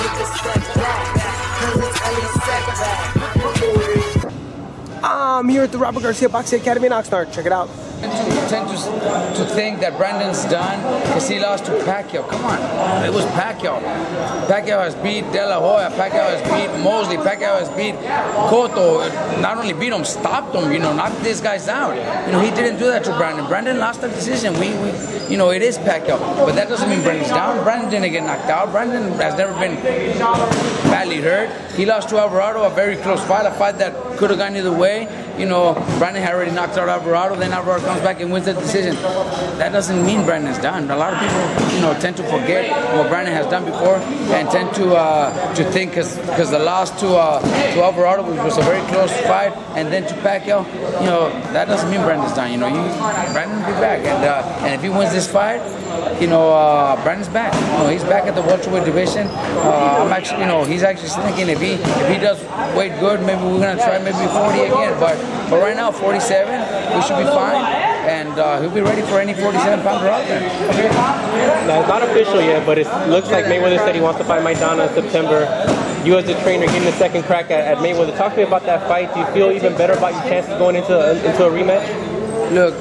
I'm here at the Robert Garcia Boxing Academy in Oxnard. Check it out. Tend to think that Brandon's done because he lost to Pacquiao. Come on, it was Pacquiao. Pacquiao has beat De La Hoya. Pacquiao has beat Mosley. Pacquiao has beat Cotto. Not only beat him, stopped him. Knocked these guys out. He didn't do that to Brandon. Brandon lost the decision. It is Pacquiao, but that doesn't mean Brandon's down. Brandon didn't get knocked out. Brandon has never been badly hurt. He lost to Alvarado, a very close fight, a fight that could have gone either way. Brandon had already knocked out Alvarado, then Alvarado comes back and wins the decision. That doesn't mean Brandon's done. A lot of people, tend to forget what Brandon has done before and tend to think because the loss to Alvarado was a very close fight, and then to Pacquiao, that doesn't mean Brandon's done. Brandon will be back, and if he wins this fight, Brandon's back. He's back at the welterweight division. He's actually thinking if he does weight good, maybe we're gonna try maybe 40 again. But right now, 47, we should be fine, and he'll be ready for any 47-pounder out there. Now, it's not official yet, but it looks like Mayweather said he wants to fight Maidana in September. You as the trainer getting a second crack at Mayweather. Talk to me about that fight. Do you feel even better about your chances going into a rematch? Look,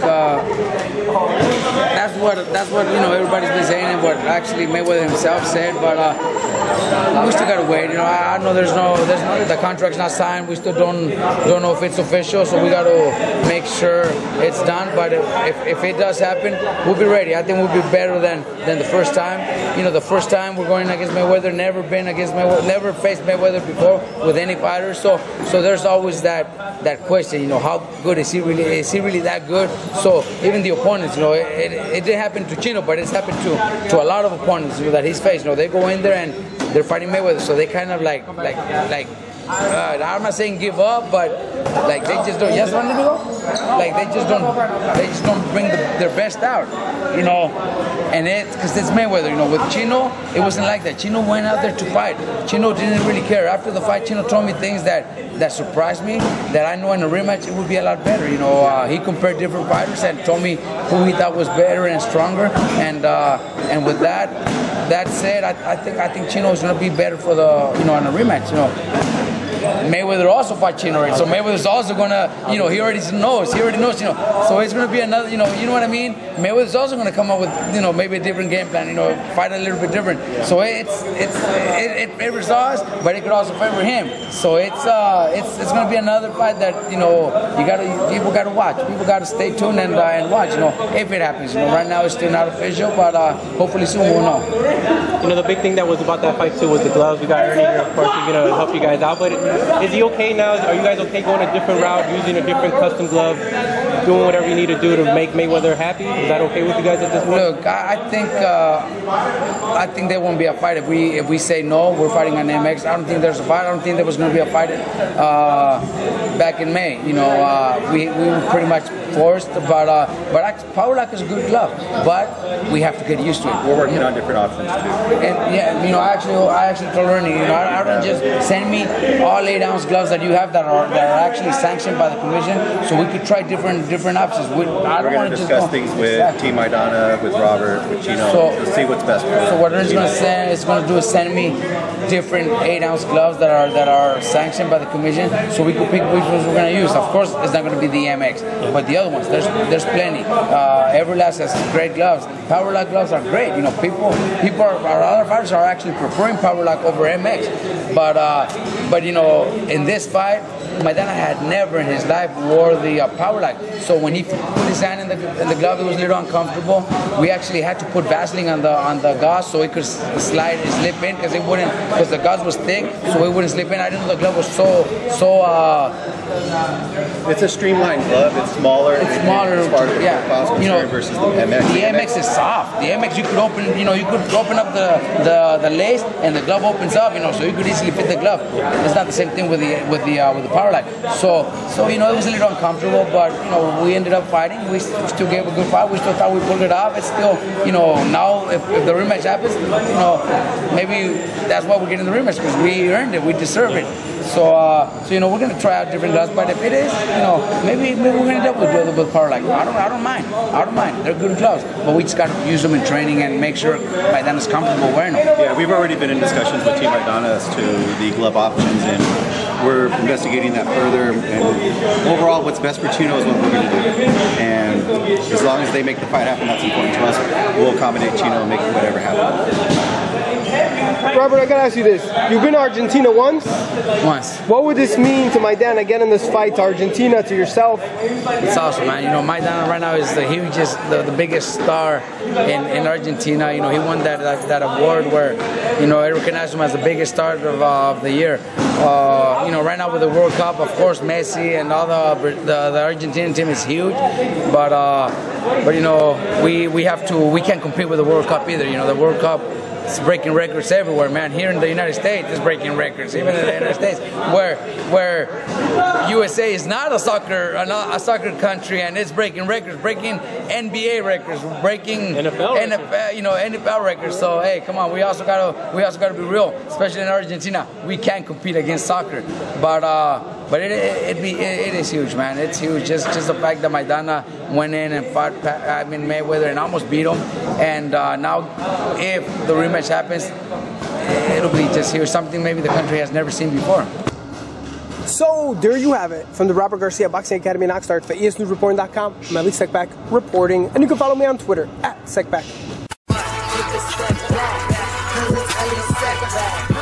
that's what everybody's been saying and what actually Mayweather himself said, but we still gotta wait. I know there's no the contract's not signed. We still don't know if it's official, so we gotta make sure it's done. But if it does happen, we'll be ready. I think we'll be better than the first time. The first time we're going against Mayweather, never been against Mayweather, never faced Mayweather before with any fighter. So there's always that question. How good is he really? Is he really that good? So even the opponents, it didn't happen to Chino, but it's happened to a lot of opponents that he's faced. They go in there and they're fighting Mayweather, so they kind of like I'm not saying give up, but they just don't. Yes, want to go? They just don't bring their best out, And because it's Mayweather, With Chino, it wasn't like that. Chino went out there to fight. Chino didn't really care. After the fight, Chino told me things that surprised me. That I know in a rematch it would be a lot better. He compared different fighters and told me who he thought was better and stronger. And with that said, I think Chino is going to be better for the in a rematch. Mayweather also fought Chino already, so Mayweather's also gonna, he already knows, so it's gonna be another, you know what I mean? Mayweather's also gonna come up with, maybe a different game plan, fight a little bit different. So it favors us, but it could also favor him. So it's gonna be another fight that people gotta watch, people gotta stay tuned and watch, if it happens. Right now it's still not official, but hopefully soon we'll know. The big thing that was about that fight too was the gloves. We got Ernie here, of course, he's gonna help you guys out, but is he okay now? Are you guys okay going a different route, using a different custom glove, doing whatever you need to do to make Mayweather happy? Is that okay with you guys at this point? Look, I think there won't be a fight if we say no. We're fighting on MX. I don't think there's a fight. I don't think there was going to be a fight back in May. We were pretty much forced, but Power Lock is a good glove, but we have to get used to it. We're working on different options too. And yeah, I actually told Ernie, I don't just send me all 8-ounce gloves that you have that are actually sanctioned by the commission, so we could try different options. We're going to discuss things with Team Maidana, with Robert, with Chino, to see what's best for us. So what Ernie's going to do is send me different 8-ounce gloves that are sanctioned by the commission, so we could pick which ones we're going to use. Of course, it's not going to be the MX, but the other ones, there's plenty. Everlast has great gloves. Power Lock gloves are great. Our other fighters are actually preferring Power Lock over MX, but in this fight, Maidana had never in his life wore the Power Lock. So when he put his hand in the glove, it was a little uncomfortable. We actually had to put Vaseline on the gauze so it could slip in because the gauze was thick, so it wouldn't slip in. I didn't know the glove was so. It's a streamlined glove. It's smaller. It's smaller. As far as versus the MX. The MX is soft. The MX you could open up the lace and the glove opens up. So you could easily fit the glove. It's not the same thing with the Power paralyzed. So you know, it was a little uncomfortable, but you know, we ended up fighting. We still gave a good fight. We still thought we pulled it off. It's still, you know, now if the rematch happens, you know, maybe that's why we're getting the rematch, because we earned it, we deserve it. So you know, we're gonna try out different gloves, but if it is, you know, maybe we're gonna end up with paralyzed. I don't mind. They're good gloves, but we just got to use them in training and make sure Maidana's comfortable wearing them. Yeah, we've already been in discussions with Team Maidana as to the glove options, and we're investigating that further. And overall, what's best for Chino is what we're going to do. And as long as they make the fight happen, that's important to us. We'll accommodate Chino and make whatever happen. Robert, I gotta ask you this. You've been to Argentina once? Once. What would this mean to Maidana getting this fight to Argentina, to yourself? It's awesome, man. You know, Maidana right now is the hugest, the biggest star in Argentina. You know, he won that award where, you know, it recognized him as the biggest star of the year. You know, right now with the World Cup, of course, Messi and all the Argentinian team is huge, but you know, we can't compete with the World Cup either. You know, the World Cup, it's breaking records everywhere, man. Here in the United States, it's breaking records. Even in the United States, where USA is not a soccer country, and it's breaking records, breaking NBA records, breaking NFL records. So hey, come on, we also gotta be real, especially in Argentina. We can't compete against soccer, but it is huge, man. It's huge. Just the fact that Maidana went in and fought Mayweather and almost beat him, and now if the rematch happens, it'll be just huge. Something maybe the country has never seen before. So there you have it from the Robert Garcia Boxing Academy in Oxnard. For EsNewsReporting.com, I'm Ali Sekbak reporting, and you can follow me on Twitter @Sekbak.